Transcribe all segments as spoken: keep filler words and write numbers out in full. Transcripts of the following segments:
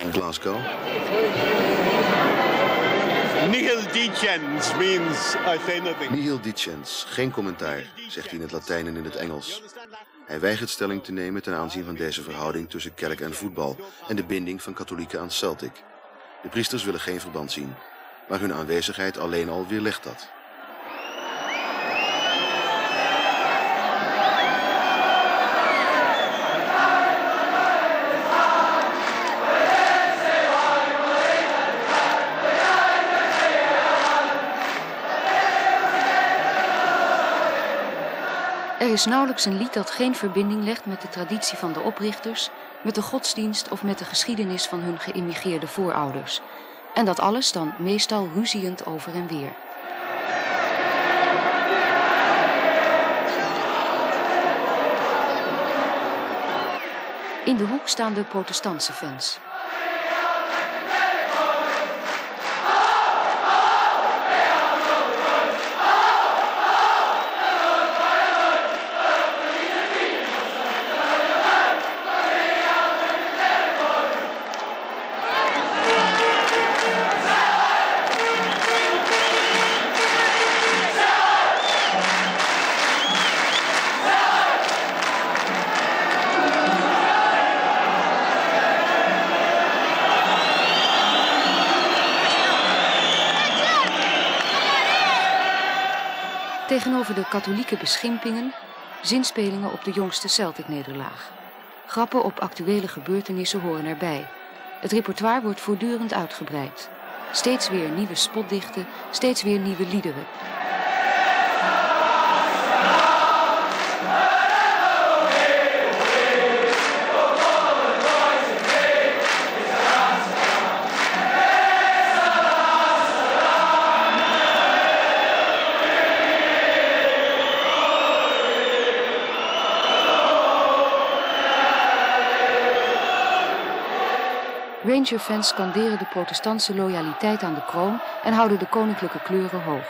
Glasgow. Nihil dicens means I say nothing. Nihil dicens, geen commentaar, zegt hij in het Latijn en in het Engels. Hij weigert stelling te nemen ten aanzien van deze verhouding tussen kerk en voetbal en de binding van katholieken aan Celtic. De priesters willen geen verband zien, maar hun aanwezigheid alleen al weerlegt dat. Er is nauwelijks een lied dat geen verbinding legt met de traditie van de oprichters, met de godsdienst of met de geschiedenis van hun geïmmigreerde voorouders. En dat alles dan meestal ruziënd over en weer. In de hoek staan de protestantse fans. Tegenover de katholieke beschimpingen, zinspelingen op de jongste Celtic-nederlaag. Grappen op actuele gebeurtenissen horen erbij. Het repertoire wordt voortdurend uitgebreid. Steeds weer nieuwe spotdichten, steeds weer nieuwe liederen. Ranger-fans scanderen de protestantse loyaliteit aan de kroon en houden de koninklijke kleuren hoog.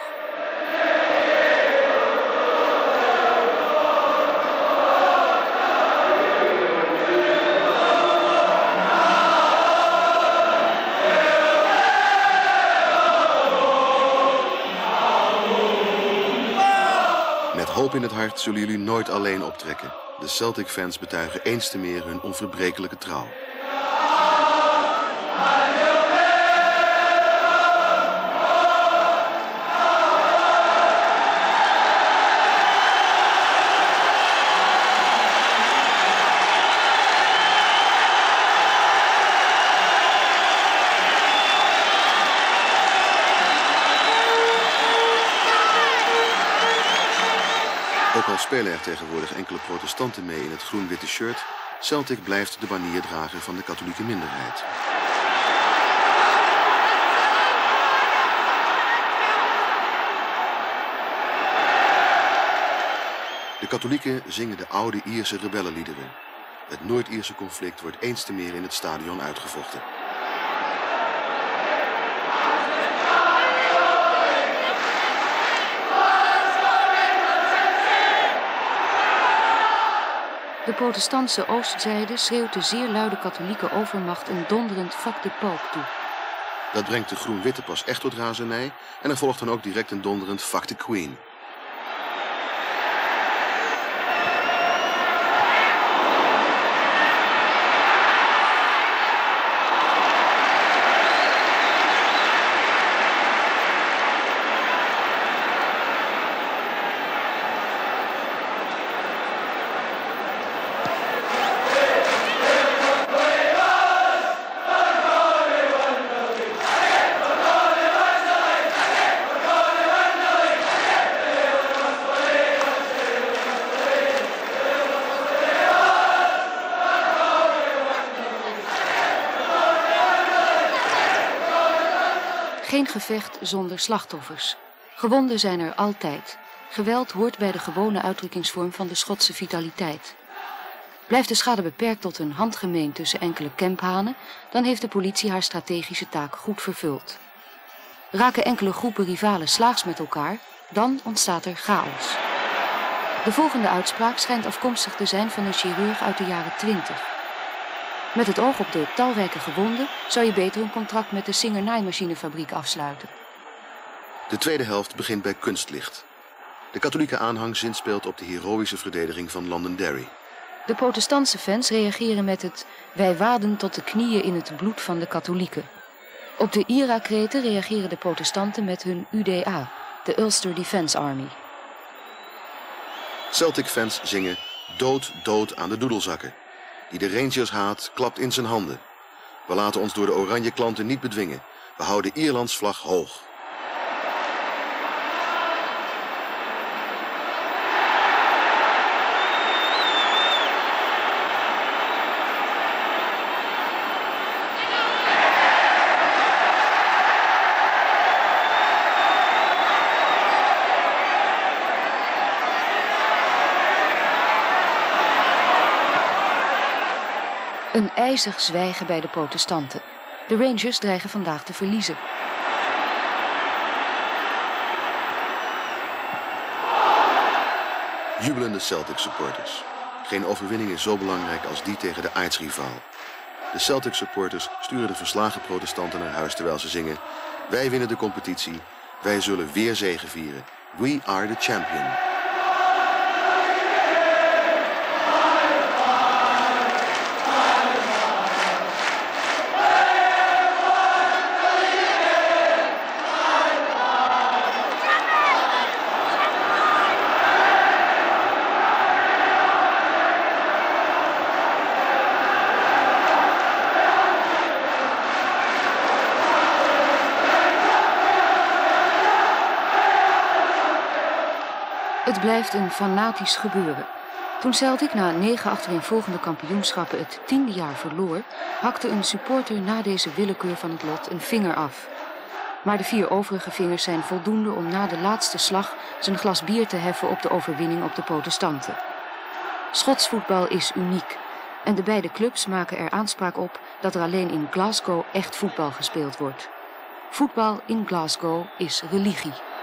Met hoop in het hart zullen jullie nooit alleen optrekken. De Celtic-fans betuigen eens te meer hun onverbrekelijke trouw. Ook al spelen er tegenwoordig enkele protestanten mee in het groen-witte shirt, Celtic blijft de banierdrager van de katholieke minderheid. De katholieken zingen de oude Ierse rebellenliederen. Het Noord-Ierse conflict wordt eens te meer in het stadion uitgevochten. De protestantse oostzijde schreeuwt de zeer luide katholieke overmacht een donderend fuck the pope toe. Dat brengt de groen-witte pas echt tot razernij en er volgt dan ook direct een donderend fuck the queen. Geen gevecht zonder slachtoffers. Gewonden zijn er altijd. Geweld hoort bij de gewone uitdrukkingsvorm van de Schotse vitaliteit. Blijft de schade beperkt tot een handgemeen tussen enkele kemphanen, dan heeft de politie haar strategische taak goed vervuld. Raken enkele groepen rivalen slaags met elkaar, dan ontstaat er chaos. De volgende uitspraak schijnt afkomstig te zijn van een chirurg uit de jaren twintig. Met het oog op de talrijke gewonden zou je beter een contract met de Singer-naaimachinefabriek afsluiten. De tweede helft begint bij kunstlicht. De katholieke aanhang zinspeelt op de heroïsche verdediging van Londonderry. De protestantse fans reageren met het "wij waden tot de knieën in het bloed van de katholieken". Op de I R A-kreten reageren de protestanten met hun U D A, de Ulster Defence Army. Celtic-fans zingen "Dood, dood aan de doedelzakken". Die de Rangers haat, klapt in zijn handen. We laten ons door de oranje klanten niet bedwingen. We houden Ierlands vlag hoog. Een ijzig zwijgen bij de protestanten. De Rangers dreigen vandaag te verliezen. Jubelende Celtic supporters. Geen overwinning is zo belangrijk als die tegen de aartsrivaal. De Celtic supporters sturen de verslagen protestanten naar huis terwijl ze zingen: wij winnen de competitie, wij zullen weer zegevieren. We are the champion. Het blijft een fanatisch gebeuren. Toen Celtic na negen achtereenvolgende kampioenschappen het tiende jaar verloor, hakte een supporter na deze willekeur van het lot een vinger af. Maar de vier overige vingers zijn voldoende om na de laatste slag zijn glas bier te heffen op de overwinning op de protestanten. Schots voetbal is uniek en de beide clubs maken er aanspraak op dat er alleen in Glasgow echt voetbal gespeeld wordt. Voetbal in Glasgow is religie.